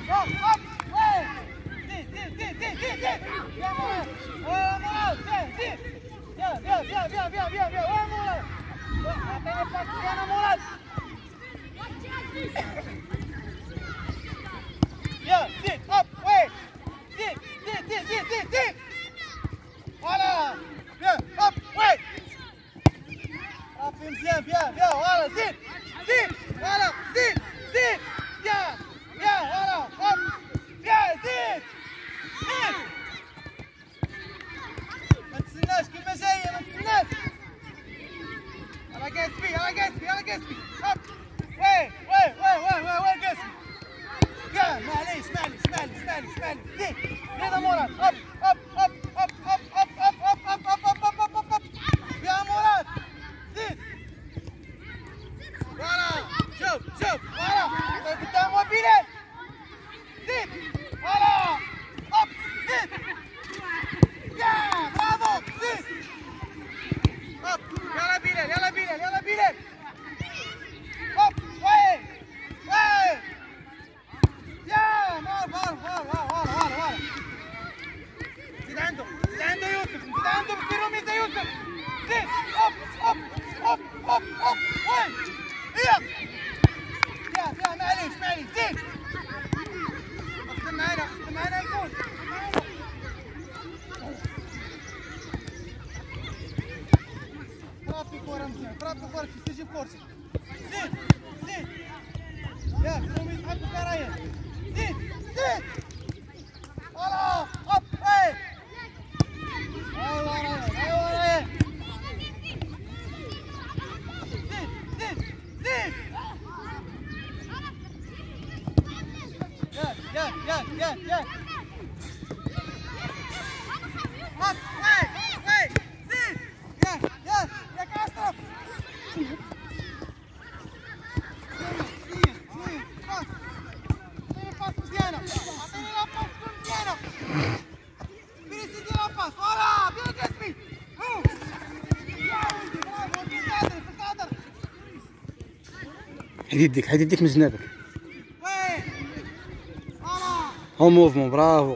حيد يديك من جنابك. هو موفمون برافو.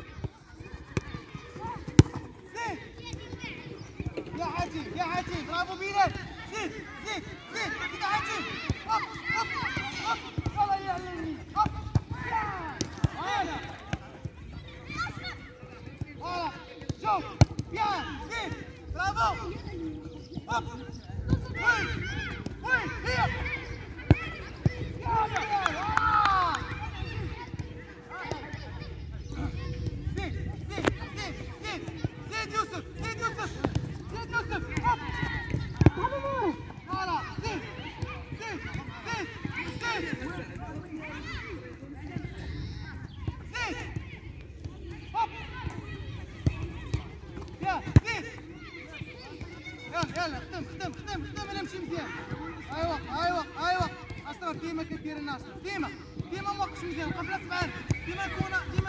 يا عتيب يا عتيب برافو بلال. زيد زيد زيد زيد عتيب. هوب هوب هوب والله يعلمني. هوب هلا هلا شوف يا زيد برافو. هوب وين وين هي يلا خدم انا نمشي مزيان. ايوا اسرع ديما كدير الناس ديما ما موقفش مزيان قبل 7 ديما يكون